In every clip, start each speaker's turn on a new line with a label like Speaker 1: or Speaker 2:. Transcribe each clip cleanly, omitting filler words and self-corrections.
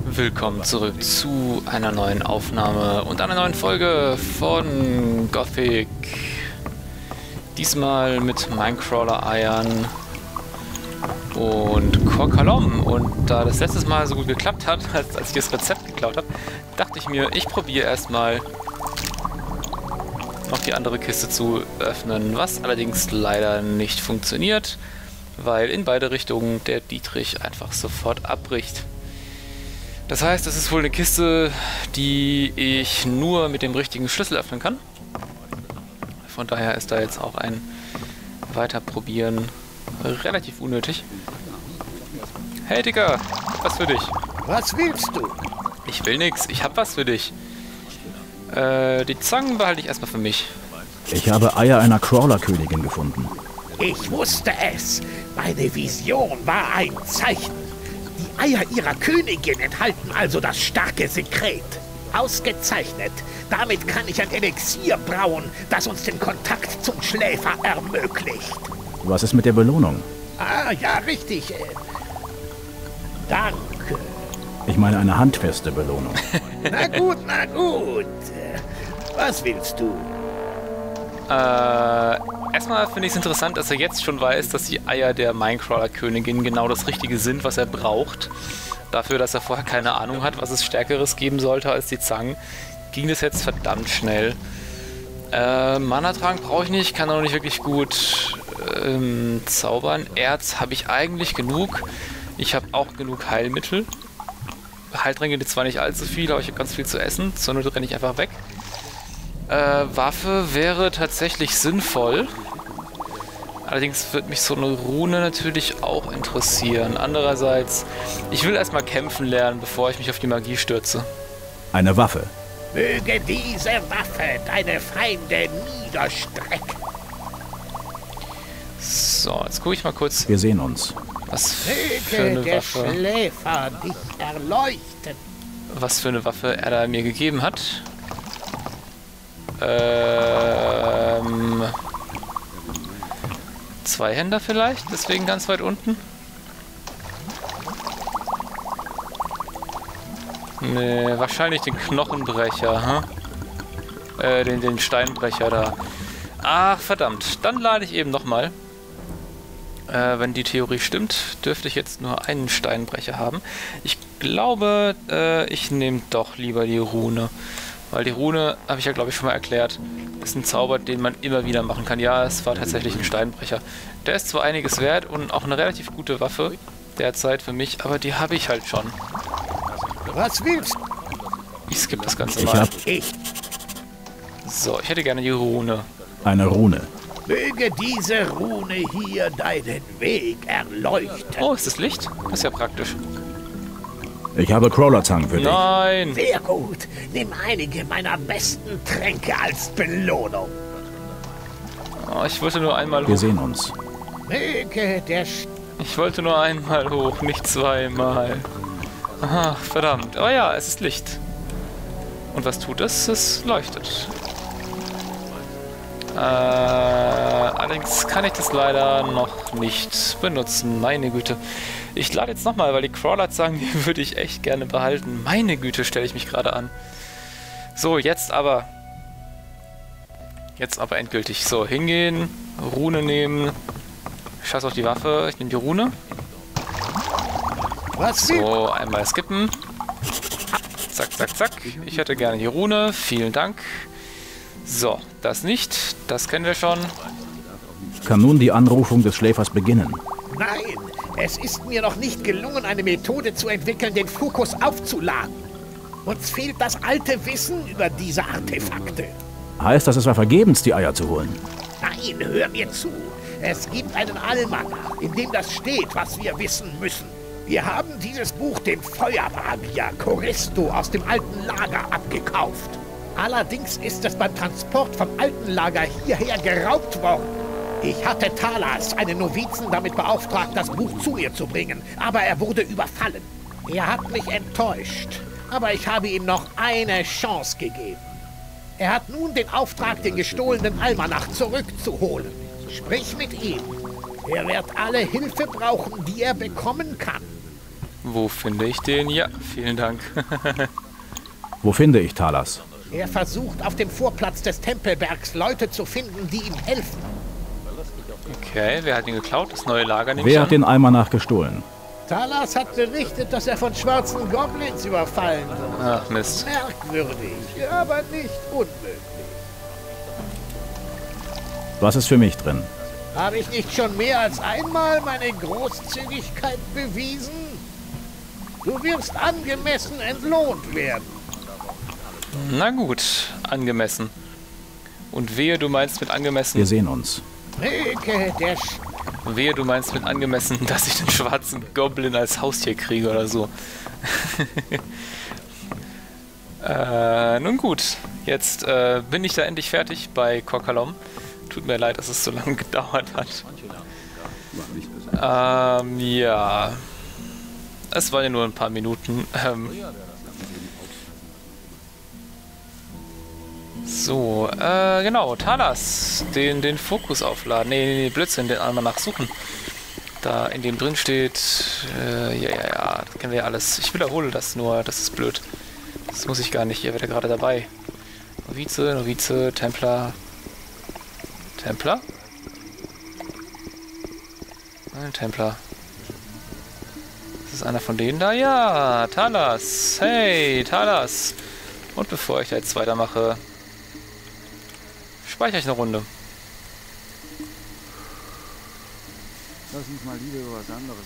Speaker 1: Willkommen zurück zu einer neuen Aufnahme und einer neuen Folge von Gothic. Diesmal mit Minecrawler-Eiern und Korkalom. Und da das letztes Mal so gut geklappt hat, als ich das Rezept geklaut habe, dachte ich mir, ich probiere erstmal noch die andere Kiste zu öffnen, was allerdings leider nicht funktioniert, weil in beide Richtungen der Dietrich einfach sofort abbricht. Das heißt, es ist wohl eine Kiste, die ich nur mit dem richtigen Schlüssel öffnen kann. Von daher ist da jetzt auch ein Weiterprobieren relativ unnötig. Hey Digga, was für dich?
Speaker 2: Was willst du?
Speaker 1: Ich will nix, ich hab was für dich. Die Zangen behalte ich erstmal für mich.
Speaker 3: Ich habe Eier einer Crawler-Königin gefunden.
Speaker 2: Ich wusste es. Meine Vision war ein Zeichen. Die Eier ihrer Königin enthalten also das starke Sekret. Ausgezeichnet. Damit kann ich ein Elixier brauen, das uns den Kontakt zum Schläfer ermöglicht.
Speaker 3: Was ist mit der Belohnung?
Speaker 2: Ah, ja, richtig. Danke.
Speaker 3: Ich meine eine handfeste Belohnung.
Speaker 2: Na gut, na gut. Was willst du?
Speaker 1: Erstmal finde ich es interessant, dass er jetzt schon weiß, dass die Eier der Minecrawler-Königin genau das Richtige sind, was er braucht. Dafür, dass er vorher keine Ahnung hat, was es Stärkeres geben sollte als die Zangen, ging das jetzt verdammt schnell. Mana-Trank brauche ich nicht, kann auch nicht wirklich gut zaubern. Erz habe ich eigentlich genug. Ich habe auch genug Heilmittel. Heiltränke zwar nicht allzu viel, aber ich habe ganz viel zu essen. Zur Not renne ich einfach weg. Waffe wäre tatsächlich sinnvoll. Allerdings wird mich so eine Rune natürlich auch interessieren. Andererseits, ich will erstmal kämpfen lernen, bevor ich mich auf die Magie stürze.
Speaker 3: Eine Waffe.
Speaker 2: Möge diese Waffe deine Feinde niederstrecken.
Speaker 1: So, jetzt gucke ich mal kurz,
Speaker 3: Wir sehen uns.
Speaker 1: was für
Speaker 2: Möge
Speaker 1: eine
Speaker 2: der
Speaker 1: Waffe,
Speaker 2: Schläfer dich erleuchten.
Speaker 1: was für eine Waffe er da mir gegeben hat. Zweihänder vielleicht, deswegen ganz weit unten. Nee, wahrscheinlich den Knochenbrecher, den Steinbrecher da. Ach, verdammt. Dann lade ich eben nochmal. Wenn die Theorie stimmt, dürfte ich jetzt nur einen Steinbrecher haben. Ich glaube, ich nehme doch lieber die Rune. Weil die Rune, habe ich ja glaube ich schon mal erklärt, ist ein Zauber, den man immer wieder machen kann. Ja, es war tatsächlich ein Steinbrecher. Der ist zwar einiges wert und auch eine relativ gute Waffe derzeit für mich, aber die habe ich halt schon.
Speaker 2: Was willst du?
Speaker 1: Ich skippe das Ganze
Speaker 3: Ich
Speaker 1: mal.
Speaker 3: habe
Speaker 1: So, ich hätte gerne die Rune.
Speaker 3: eine Rune.
Speaker 2: Möge diese Rune hier deinen Weg erleuchten.
Speaker 1: Oh, ist das Licht? Das ist ja praktisch.
Speaker 3: Ich habe Crawler-Zangen für dich.
Speaker 1: Nein!
Speaker 2: Sehr gut. Nimm einige meiner besten Tränke als Belohnung.
Speaker 1: Oh, ich wollte nur einmal
Speaker 3: Wir
Speaker 1: hoch.
Speaker 3: sehen uns.
Speaker 2: Möge der
Speaker 1: Ich wollte nur einmal hoch, nicht zweimal. Ach, verdammt. Oh ja, es ist Licht. Und was tut es? Es leuchtet. Allerdings kann ich das leider noch nicht benutzen. Meine Güte. Ich lade jetzt nochmal, weil die Crawler-Zangen, die würde ich echt gerne behalten. Meine Güte, stelle ich mich gerade an. So, jetzt aber. Jetzt aber endgültig. So, hingehen, Rune nehmen. Scheiß auf die Waffe. Ich nehme die Rune.
Speaker 2: Was willst
Speaker 1: So, einmal skippen. Zack, zack, zack. Ich hätte gerne die Rune. Vielen Dank. So, das nicht. Das kennen wir schon.
Speaker 3: Kann nun die Anrufung des Schläfers beginnen?
Speaker 2: Nein, es ist mir noch nicht gelungen, eine Methode zu entwickeln, den Fokus aufzuladen. Uns fehlt das alte Wissen über diese Artefakte.
Speaker 3: Heißt das, es war vergebens, die Eier zu holen?
Speaker 2: Nein, hör mir zu. Es gibt einen Almanach, in dem das steht, was wir wissen müssen. Wir haben dieses Buch dem Feuermagier Choristo aus dem alten Lager abgekauft. Allerdings ist es beim Transport vom alten Lager hierher geraubt worden. Ich hatte Talas, einen Novizen, damit beauftragt, das Buch zu mir zu bringen, aber er wurde überfallen. Er hat mich enttäuscht, aber ich habe ihm noch eine Chance gegeben. Er hat nun den Auftrag, den gestohlenen Almanach zurückzuholen. Sprich mit ihm. Er wird alle Hilfe brauchen, die er bekommen kann.
Speaker 1: Wo finde ich den? Ja, vielen Dank.
Speaker 3: Wo finde ich Talas?
Speaker 2: Er versucht, auf dem Vorplatz des Tempelbergs Leute zu finden, die ihm helfen.
Speaker 1: Okay, wer hat ihn geklaut? Das neue Lager nehme ich
Speaker 3: Wer
Speaker 1: an.
Speaker 3: hat den Almanach gestohlen?
Speaker 2: Talas hat berichtet, dass er von schwarzen Goblins überfallen wird.
Speaker 1: Ach, Mist.
Speaker 2: Merkwürdig, aber nicht unmöglich.
Speaker 3: Was ist für mich drin?
Speaker 2: Habe ich nicht schon mehr als einmal meine Großzügigkeit bewiesen? Du wirst angemessen entlohnt werden.
Speaker 1: Na gut, angemessen. Und wehe, du meinst mit angemessen...
Speaker 3: Wir sehen uns.
Speaker 2: Reke, der
Speaker 1: Wehe, du meinst mit angemessen, dass ich den schwarzen Goblin als Haustier kriege oder so. Nun gut, jetzt bin ich da endlich fertig bei Korkalom. Tut mir leid, dass es so lange gedauert hat. Ja. Es waren ja nur ein paar Minuten. So, genau, Talas, den Fokus aufladen. Nee, Blödsinn, den einmal nachsuchen. Da in dem drin steht, ja, das kennen wir ja alles. Ich wiederhole das nur, das ist blöd. Das muss ich gar nicht, ihr werdet ja gerade dabei. Novize, Templer. Templer? Ein Templer. Ist das einer von denen da? Ja, Talas. Hey, Talas. Und bevor ich jetzt weitermache, speichere ich eine Runde.
Speaker 4: Lass uns mal lieber über was anderes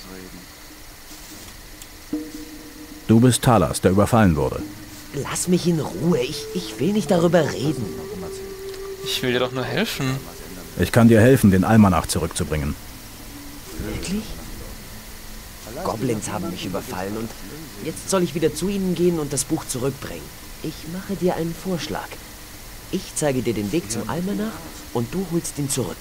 Speaker 4: reden.
Speaker 3: Du bist Talas, der überfallen wurde.
Speaker 5: Lass mich in Ruhe. Ich will nicht darüber reden.
Speaker 1: Ich will dir doch nur helfen.
Speaker 3: Ich kann dir helfen, den Almanach zurückzubringen.
Speaker 5: Wirklich? Goblins haben mich überfallen und jetzt soll ich wieder zu ihnen gehen und das Buch zurückbringen. Ich mache dir einen Vorschlag. Ich zeige dir den Weg zum Almanach und du holst ihn zurück.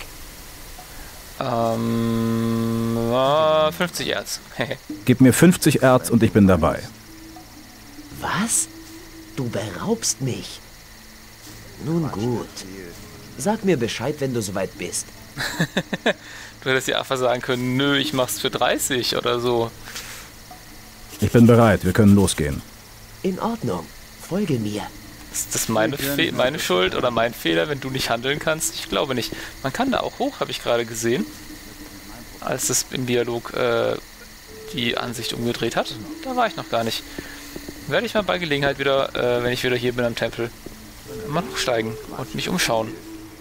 Speaker 1: 50 Erz.
Speaker 3: Gib mir 50 Erz und ich bin dabei.
Speaker 5: Was? Du beraubst mich? Nun gut. Sag mir Bescheid, wenn du soweit bist.
Speaker 1: Du hättest ja einfach sagen können, nö, ich mach's für 30 oder so.
Speaker 3: Ich bin bereit, wir können losgehen.
Speaker 5: In Ordnung. Folge mir.
Speaker 1: Ist das meine Schuld oder mein Fehler, wenn du nicht handeln kannst? Ich glaube nicht. Man kann da auch hoch, habe ich gerade gesehen. Als es im Dialog die Ansicht umgedreht hat. Da war ich noch gar nicht. Werde ich mal bei Gelegenheit wieder, wenn ich wieder hier bin am Tempel, mal hochsteigen und mich umschauen.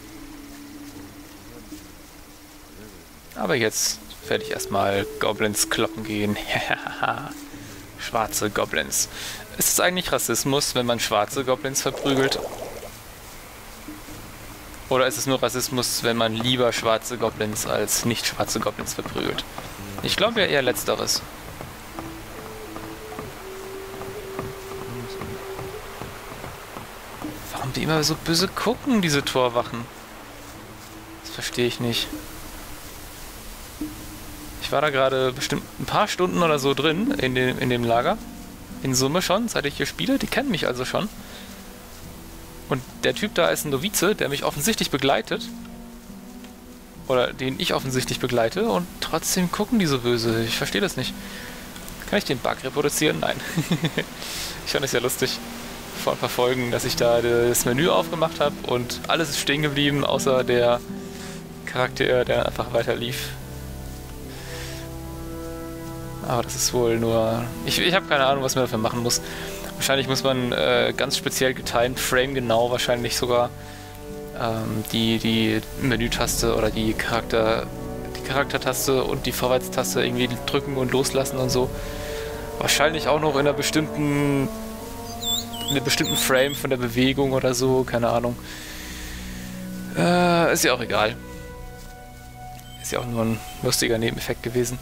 Speaker 1: Aber jetzt werde ich erstmal Goblins kloppen gehen. Schwarze Goblins. Ist es eigentlich Rassismus, wenn man schwarze Goblins verprügelt? Oder ist es nur Rassismus, wenn man lieber schwarze Goblins als nicht schwarze Goblins verprügelt? Ich glaube ja eher Letzteres. Warum die immer so böse gucken, diese Torwachen? Das verstehe ich nicht. Ich war da gerade bestimmt ein paar Stunden oder so drin in dem Lager. In Summe schon, seit ich hier spiele. Die kennen mich also schon. Und der Typ da ist ein Novize, der mich offensichtlich begleitet. Oder den ich offensichtlich begleite. Und trotzdem gucken die so böse. Ich verstehe das nicht. Kann ich den Bug reproduzieren? Nein. Ich fand es ja lustig. Vor ein paar Folgen, dass ich da das Menü aufgemacht habe. Und alles ist stehen geblieben, außer der Charakter, der einfach weiter lief. Aber das ist wohl nur... Ich habe keine Ahnung, was man dafür machen muss. Wahrscheinlich muss man ganz speziell getimed, framegenau wahrscheinlich sogar die Menütaste oder die Charaktertaste und die Vorwärtstaste irgendwie drücken und loslassen und so. Wahrscheinlich auch noch in einem bestimmten Frame von der Bewegung oder so, keine Ahnung. Ist ja auch egal. Ist ja auch nur ein lustiger Nebeneffekt gewesen.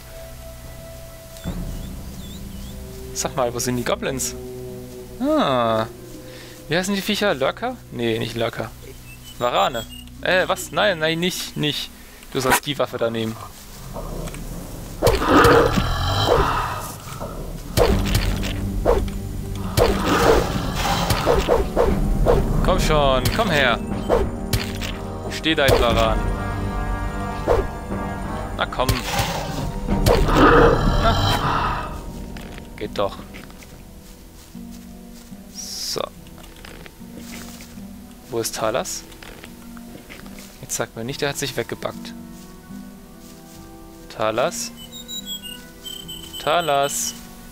Speaker 1: Sag mal, wo sind die Goblins? Ah. Wie heißen die Viecher? Lurker? Nee, nicht Lurker. Warane. Was? Nein, nicht. Du sollst die Waffe da nehmen. Komm schon, komm her. Steh dein Varan. Na komm. Na. geht doch. So. Wo ist Talas? Jetzt sagt mir nicht, der hat sich weggebackt. Talas? Talas?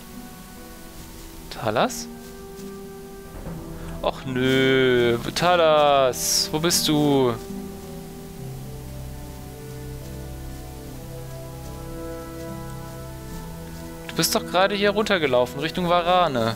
Speaker 1: Talas? Och nö, Talas, wo bist du? Du bist doch gerade hier runtergelaufen, Richtung Varane.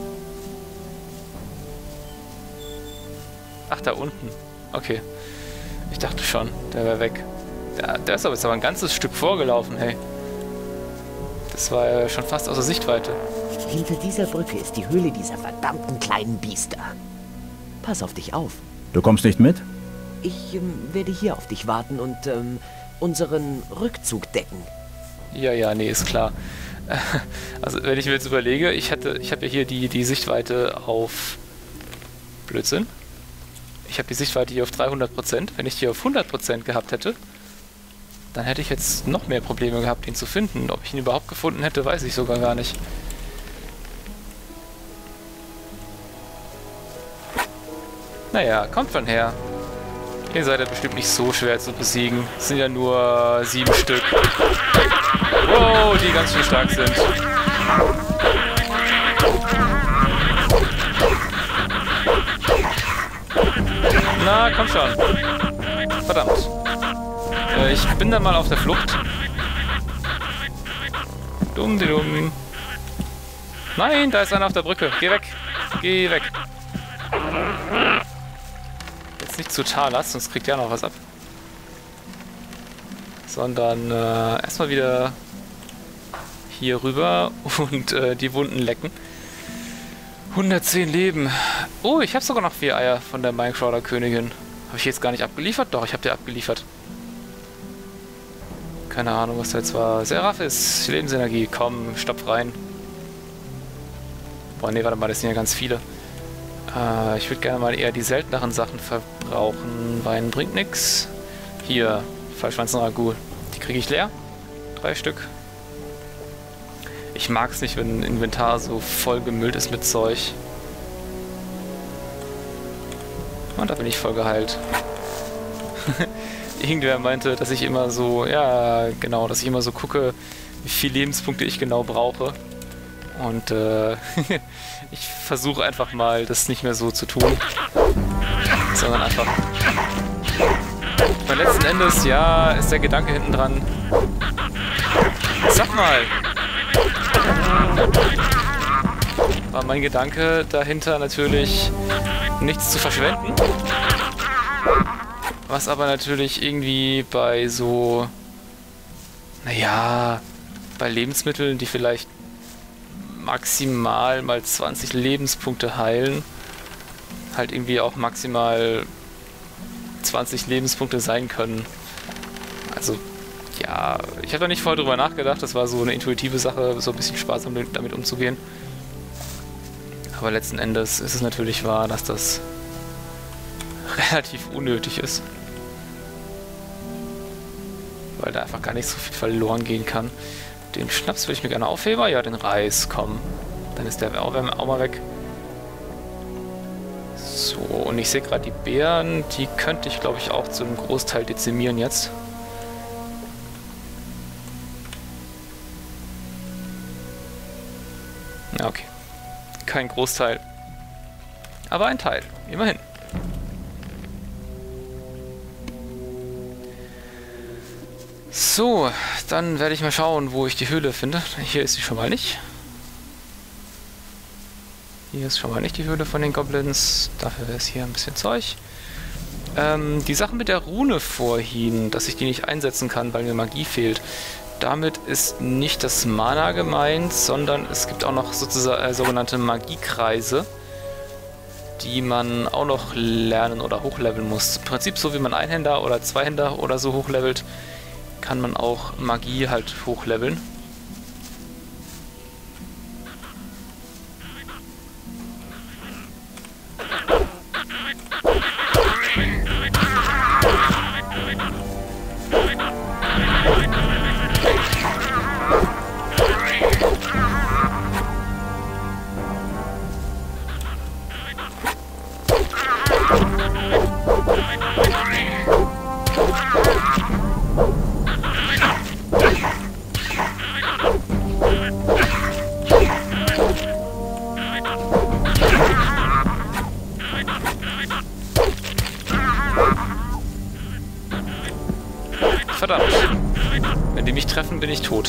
Speaker 1: Ach, da unten. Okay. Ich dachte schon, der wäre weg. Der ist aber jetzt ein ganzes Stück vorgelaufen, hey. Das war ja schon fast außer Sichtweite.
Speaker 5: Hinter dieser Brücke ist die Höhle dieser verdammten kleinen Biester. Pass auf dich auf.
Speaker 3: Du kommst nicht mit?
Speaker 5: Ich werde hier auf dich warten und unseren Rückzug decken.
Speaker 1: Ja, nee, ist klar. Also, wenn ich mir jetzt überlege, ich habe ja hier die Sichtweite auf... Blödsinn. Ich habe die Sichtweite hier auf 300%. Wenn ich die auf 100% gehabt hätte, dann hätte ich jetzt noch mehr Probleme gehabt, ihn zu finden. Ob ich ihn überhaupt gefunden hätte, weiß ich sogar gar nicht. Naja, kommt schon her. Ihr seid ja bestimmt nicht so schwer zu besiegen. Es sind ja nur 7 Stück. Wow, die ganz schön stark sind. Na, komm schon. Verdammt. Ich bin dann mal auf der Flucht. Dumm. Nein, da ist einer auf der Brücke. Geh weg. Geh weg. Jetzt nicht zu Talas, sonst kriegt er noch was ab. Sondern erstmal wieder hier rüber und die Wunden lecken. 110 Leben. Oh, ich habe sogar noch 4 Eier von der Minecrawler-Königin. Habe ich jetzt gar nicht abgeliefert? Doch, ich habe die abgeliefert. Keine Ahnung, was da jetzt war. Seraphis, Lebensenergie. Komm, stopf rein. Boah, nee, warte mal, das sind ja ganz viele. Ich würde gerne mal eher die selteneren Sachen verbrauchen. Wein bringt nix. Hier, Fleischwanzenragout. Die kriege ich leer. 3 Stück. Ich mag es nicht, wenn ein Inventar so voll gemüllt ist mit Zeug. Und da bin ich voll geheilt. Irgendwer meinte, dass ich immer so, ja genau, dass ich immer so gucke, wie viele Lebenspunkte ich genau brauche. Und ich versuche einfach mal, das nicht mehr so zu tun. Sondern einfach... Weil letzten Endes, ja, ist der Gedanke hinten dran. Sag mal! War mein Gedanke dahinter natürlich, nichts zu verschwenden. Was aber natürlich irgendwie bei so... Naja, bei Lebensmitteln, die vielleicht maximal mal 20 Lebenspunkte heilen, halt irgendwie auch maximal 20 Lebenspunkte sein können. Also, ja, ich habe da nicht voll drüber nachgedacht, das war so eine intuitive Sache, so ein bisschen Spaß damit umzugehen. Aber letzten Endes ist es natürlich wahr, dass das relativ unnötig ist. Weil da einfach gar nicht so viel verloren gehen kann. Den Schnaps würde ich mir gerne aufheben. Ja, den Reis, komm. Dann ist der auch mal weg. So, und ich sehe gerade die Beeren, die könnte ich glaube ich auch zu einem Großteil dezimieren jetzt. Ja, okay. Kein Großteil. Aber ein Teil, immerhin. So, dann werde ich mal schauen, wo ich die Höhle finde. Hier ist sie schon mal nicht. Hier ist schon mal nicht die Höhle von den Goblins. Dafür ist hier ein bisschen Zeug. Die Sache mit der Rune vorhin, dass ich die nicht einsetzen kann, weil mir Magie fehlt. Damit ist nicht das Mana gemeint, sondern es gibt auch noch sozusagen sogenannte Magiekreise, die man auch noch lernen oder hochleveln muss. Im Prinzip so wie man Einhänder oder Zweihänder oder so hochlevelt, kann man auch Magie halt hochleveln. treffen, bin ich tot.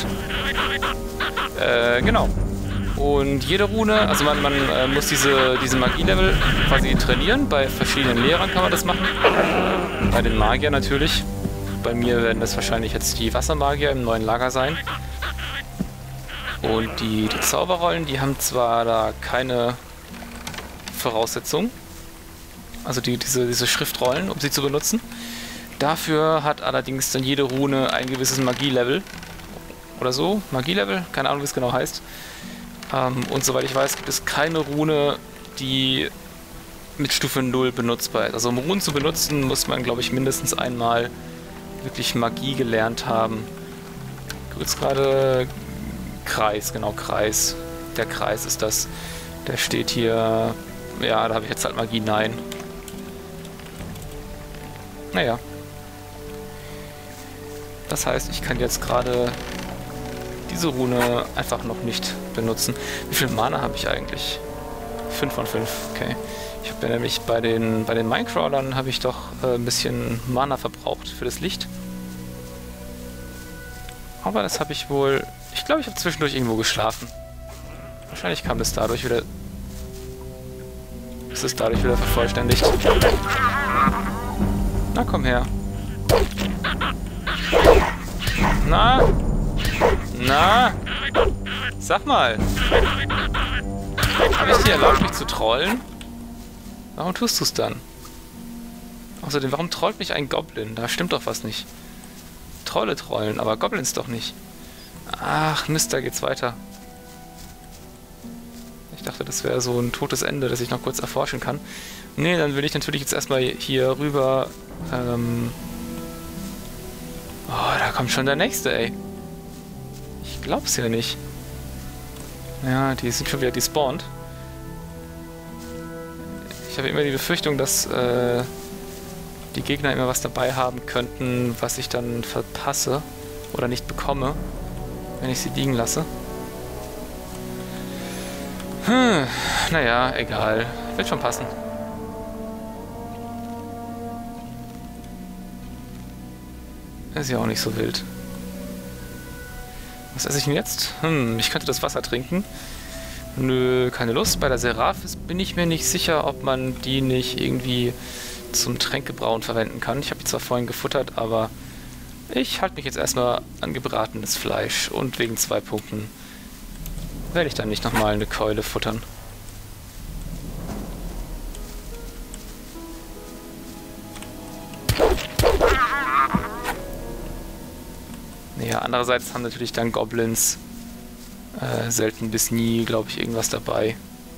Speaker 1: Genau. Und jede Rune, also man muss diese Magie-Level quasi trainieren. Bei verschiedenen Lehrern kann man das machen. Bei den Magiern natürlich. Bei mir werden das wahrscheinlich jetzt die Wassermagier im neuen Lager sein. Und die Zauberrollen, die haben zwar da keine Voraussetzungen. Also diese Schriftrollen, um sie zu benutzen. Dafür hat allerdings dann jede Rune ein gewisses Magie-Level. Oder so. Magie-Level? Keine Ahnung, wie es genau heißt. Und soweit ich weiß, gibt es keine Rune, die mit Stufe 0 benutzbar ist. Also um Runen zu benutzen, muss man, glaube ich, mindestens einmal wirklich Magie gelernt haben. Kurz gerade Kreis, genau, Kreis. Der Kreis ist das. Der steht hier. Ja, da habe ich jetzt halt Magie, nein. Naja. Das heißt, ich kann jetzt gerade diese Rune einfach noch nicht benutzen. Wie viel Mana habe ich eigentlich? 5 von 5, okay. Ich habe ja nämlich bei den Minecrawlern habe ich doch ein bisschen Mana verbraucht für das Licht. Aber das habe ich wohl... Ich glaube, ich habe zwischendurch irgendwo geschlafen. Wahrscheinlich kam das dadurch wieder... Ist es dadurch wieder vervollständigt. Na, komm her. Na? Na? Sag mal. Habe ich dir erlaubt, mich zu trollen? Warum tust du es dann? Außerdem, warum trollt mich ein Goblin? Da stimmt doch was nicht. Trolle trollen, aber Goblins doch nicht. Ach, Mist, da geht's weiter. Ich dachte, das wäre so ein totes Ende, das ich noch kurz erforschen kann. Nee, dann will ich natürlich jetzt erstmal hier rüber. Oh, da kommt schon der nächste, ey. Ich glaub's ja nicht. Ja, die sind schon wieder despawned. Ich habe immer die Befürchtung, dass die Gegner immer was dabei haben könnten, was ich dann verpasse oder nicht bekomme, wenn ich sie liegen lasse. Naja, egal. Wird schon passen. Ist ja auch nicht so wild. Was esse ich denn jetzt? Ich könnte das Wasser trinken. Nö, keine Lust. Bei der Seraphis bin ich mir nicht sicher, ob man die nicht irgendwie zum Tränkebrauen verwenden kann. Ich habe die zwar vorhin gefuttert, aber ich halte mich jetzt erstmal an gebratenes Fleisch. Und wegen 2 Punkten werde ich dann nicht nochmal eine Keule futtern. Ja, andererseits haben natürlich dann Goblins selten bis nie, glaube ich, irgendwas dabei.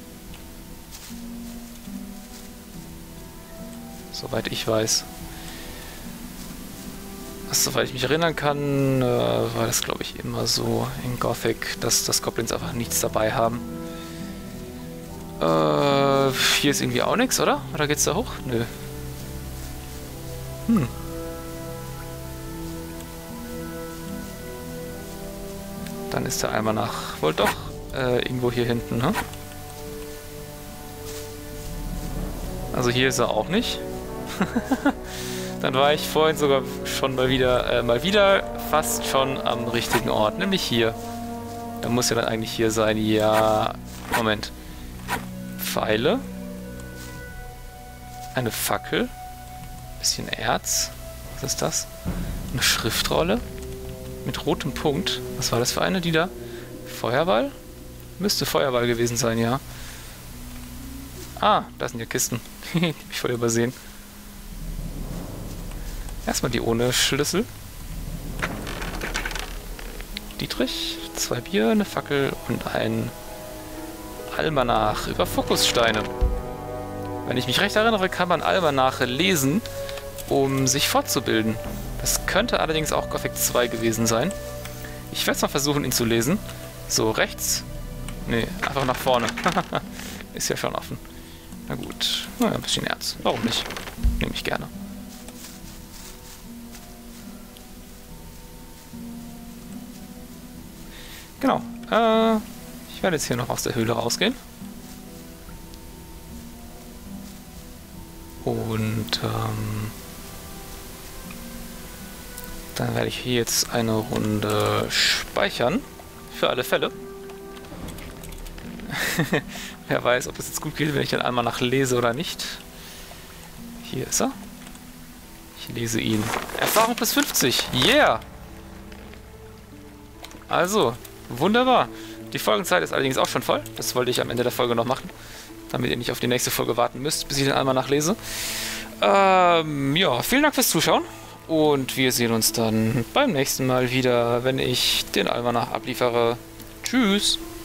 Speaker 1: Soweit ich weiß. Soweit ich mich erinnern kann, war das, glaube ich, immer so in Gothic, dass Goblins einfach nichts dabei haben. Hier ist irgendwie auch nichts, oder? Oder geht's da hoch? Nö. Dann ist der Almanach wohl doch irgendwo hier hinten, ne? Also hier ist er auch nicht. Dann war ich vorhin sogar schon mal wieder fast schon am richtigen Ort, nämlich hier. Da muss ja dann eigentlich hier sein, ja... Moment. Pfeile. Eine Fackel. Bisschen Erz. Was ist das? Eine Schriftrolle. Mit rotem Punkt. Was war das für eine, die da? Feuerball? Müsste Feuerball gewesen sein, ja. Ah, da sind ja Kisten. Die hab ich voll übersehen. Erstmal die ohne Schlüssel. Dietrich, 2 Bier, eine Fackel und ein Almanach über Fokussteine. Wenn ich mich recht erinnere, kann man Almanache lesen, um sich fortzubilden. Das könnte allerdings auch Gothic 2 gewesen sein. Ich werde es mal versuchen, ihn zu lesen. So, rechts. Nee, einfach nach vorne. Ist ja schon offen. Na gut. Naja, ein bisschen Erz. Warum nicht? Nehme ich gerne. Genau. Ich werde jetzt hier noch aus der Höhle rausgehen. Und, Dann werde ich hier jetzt eine Runde speichern. Für alle Fälle. Wer weiß, ob das jetzt gut geht, wenn ich dann einmal nachlese oder nicht. Hier ist er. Ich lese ihn. Erfahrung plus 50. Yeah! Also, wunderbar. Die Folgenzeit ist allerdings auch schon voll. Das wollte ich am Ende der Folge noch machen. Damit ihr nicht auf die nächste Folge warten müsst, bis ich dann einmal nachlese. Ja, vielen Dank fürs Zuschauen. Und wir sehen uns dann beim nächsten Mal wieder, wenn ich den Almanach abliefere. Tschüss!